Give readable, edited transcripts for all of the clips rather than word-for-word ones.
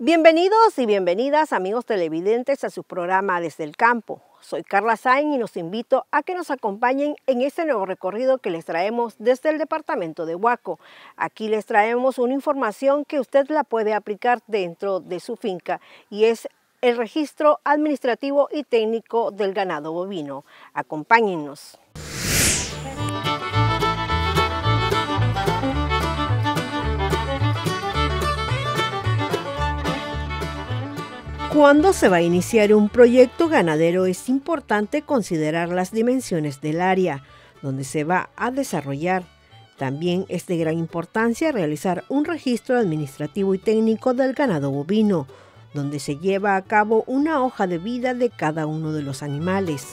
Bienvenidos y bienvenidas, amigos televidentes, a su programa Desde el Campo. Soy Carla Sainz y los invito a que nos acompañen en este nuevo recorrido que les traemos desde el departamento de Huaco. Aquí les traemos una información que usted la puede aplicar dentro de su finca y es el registro administrativo y técnico del ganado bovino. Acompáñennos. Cuando se va a iniciar un proyecto ganadero es importante considerar las dimensiones del área donde se va a desarrollar. También es de gran importancia realizar un registro administrativo y técnico del ganado bovino, donde se lleva a cabo una hoja de vida de cada uno de los animales.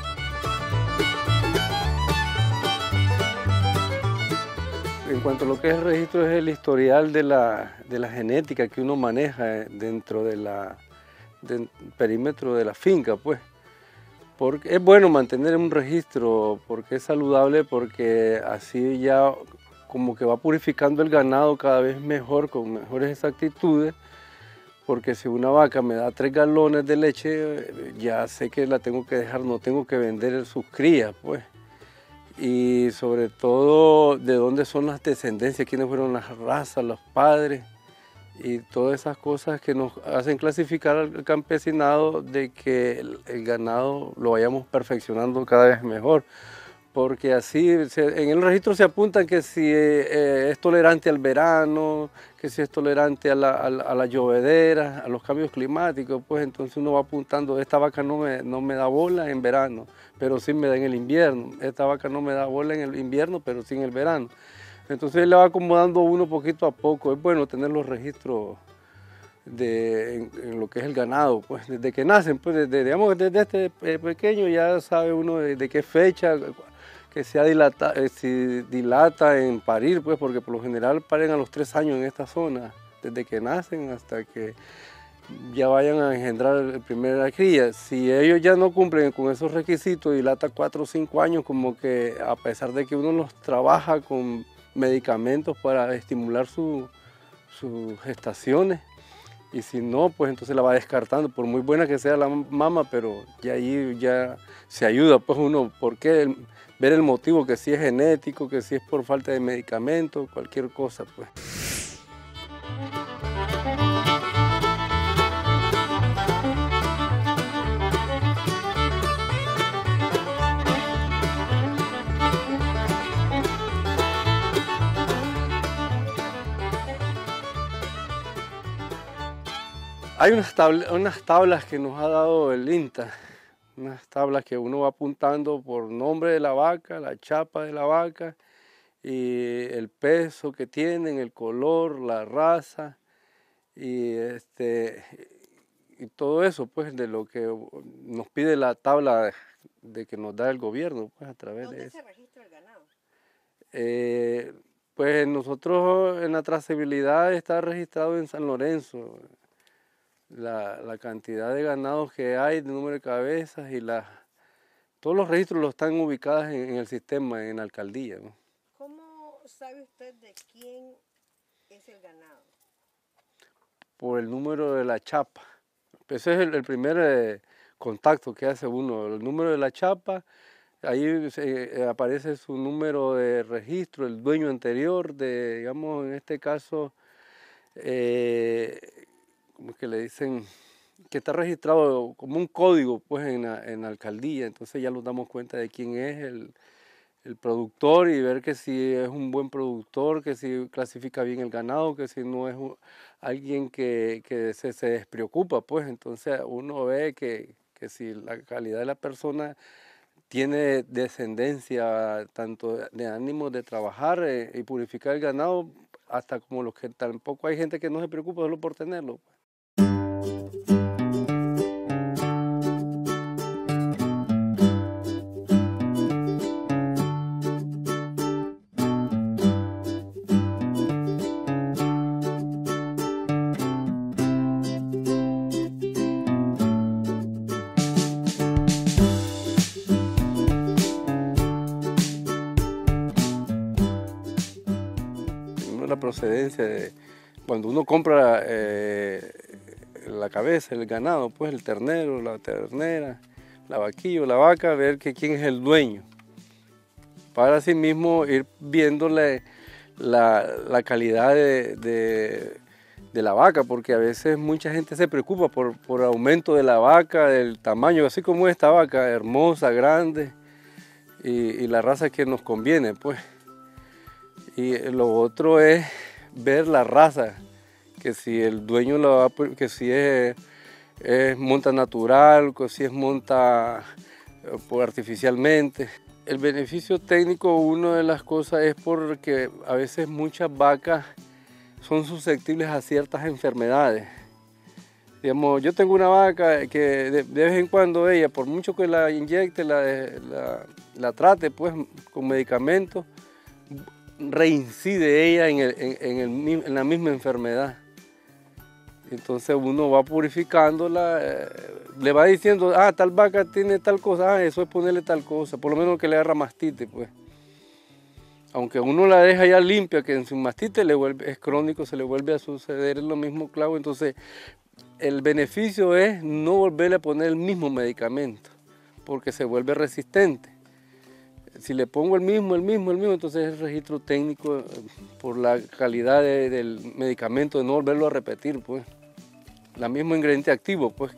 En cuanto a lo que es el registro, es el historial de la genética que uno maneja dentro del perímetro de la finca, pues. Porque es bueno mantener un registro, porque es saludable, porque así ya como que va purificando el ganado cada vez mejor, con mejores exactitudes, porque si una vaca me da 3 galones de leche, ya sé que la tengo que dejar, no tengo que vender sus crías, pues. Y sobre todo de dónde son las descendencias, quiénes fueron las razas, los padres, y todas esas cosas que nos hacen clasificar al campesinado, de que el ganado lo vayamos perfeccionando cada vez mejor, porque así en el registro se apunta que si es tolerante al verano, que si es tolerante a la llovedera, a los cambios climáticos, pues entonces uno va apuntando: esta vaca no me da bola en verano, pero sí me da en el invierno; esta vaca no me da bola en el invierno, pero sí en el verano. Entonces él le va acomodando uno poquito a poco. Es bueno tener los registros en lo que es el ganado, pues desde que nacen, pues digamos desde este pequeño ya sabe uno de qué fecha, que si dilata en parir, pues porque por lo general paren a los 3 años en esta zona, desde que nacen hasta que ya vayan a engendrar el primer cría. Si ellos ya no cumplen con esos requisitos, dilata 4 o 5 años, como que a pesar de que uno los trabaja con medicamentos para estimular sus gestaciones, y si no, pues entonces la va descartando, por muy buena que sea la mama, pero ya ahí ya se ayuda pues uno, porque ver el motivo, que si es genético, que si es por falta de medicamentos, cualquier cosa pues. Hay unas tablas que nos ha dado el INTA, unas tablas que uno va apuntando por nombre de la vaca, la chapa de la vaca, y el peso que tienen, el color, la raza, y todo eso, pues, de lo que nos pide la tabla de que nos da el gobierno, pues, a través de eso. ¿Dónde se registra el ganado? Pues nosotros en la trazabilidad está registrado en San Lorenzo. La cantidad de ganados que hay, de número de cabezas, y todos los registros los están ubicados en el sistema, en la alcaldía, ¿no? ¿Cómo sabe usted de quién es el ganado? Por el número de la chapa. Ese es el primer contacto que hace uno, el número de la chapa. Ahí aparece su número de registro, el dueño anterior, digamos, en este caso, como que le dicen, que está registrado como un código pues en la alcaldía. Entonces ya nos damos cuenta de quién es el productor, y ver que si es un buen productor, que si clasifica bien el ganado, que si no es alguien que se despreocupa, pues entonces uno ve que si la calidad de la persona tiene descendencia, tanto de ánimo de trabajar y purificar el ganado, hasta como los que tampoco hay gente que no se preocupa solo por tenerlo. La procedencia de cuando uno compra la cabeza, el ganado, pues el ternero, la ternera, la vaquilla o la vaca, ver que quién es el dueño. Para así mismo ir viéndole la calidad de la vaca, porque a veces mucha gente se preocupa por aumento de la vaca, del tamaño, así como esta vaca, hermosa, grande, y la raza que nos conviene, pues. Y lo otro es ver la raza, que si el dueño que si es monta natural, que si es monta artificialmente. El beneficio técnico, una de las cosas es porque a veces muchas vacas son susceptibles a ciertas enfermedades. Digamos, yo tengo una vaca que de vez en cuando ella, por mucho que la inyecte, la trate pues con medicamentos, reincide ella en la misma enfermedad. Entonces uno va purificándola, le va diciendo, tal vaca tiene tal cosa, eso es ponerle tal cosa, por lo menos que le agarra mastite, pues. Aunque uno la deja ya limpia, que en su mastite es crónico, se le vuelve a suceder lo mismo clavo, entonces el beneficio es no volverle a poner el mismo medicamento, porque se vuelve resistente. Si le pongo el mismo, entonces es el registro técnico por la calidad del medicamento, de no volverlo a repetir, pues. El mismo ingrediente activo, pues.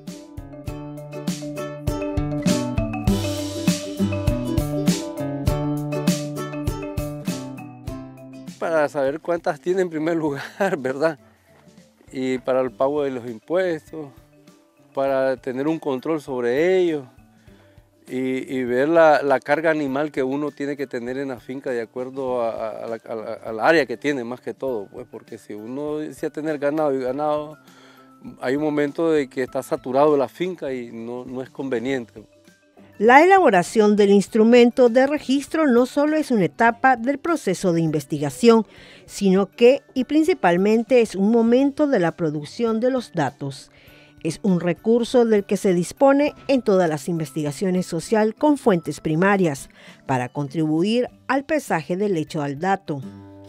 Para saber cuántas tiene en primer lugar, ¿verdad? Y para el pago de los impuestos, para tener un control sobre ellos y ver la carga animal que uno tiene que tener en la finca de acuerdo al área que tiene más que todo, pues, porque si uno desea tener ganado y ganado, hay un momento de que está saturado la finca y no es conveniente. La elaboración del instrumento de registro no solo es una etapa del proceso de investigación, sino que, y principalmente, es un momento de la producción de los datos. Es un recurso del que se dispone en todas las investigaciones sociales con fuentes primarias para contribuir al pesaje del hecho al dato.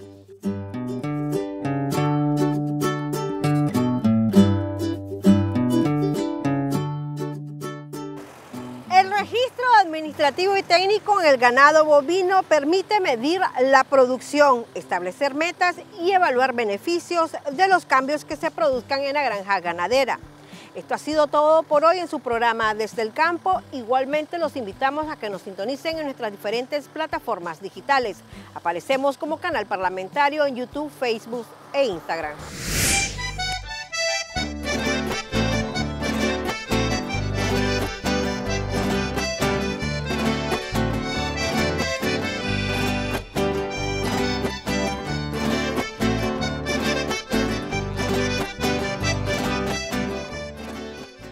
El registro administrativo y técnico en el ganado bovino permite medir la producción, establecer metas y evaluar beneficios de los cambios que se produzcan en la granja ganadera. Esto ha sido todo por hoy en su programa Desde el Campo. Igualmente los invitamos a que nos sintonicen en nuestras diferentes plataformas digitales. Aparecemos como canal parlamentario en YouTube, Facebook e Instagram.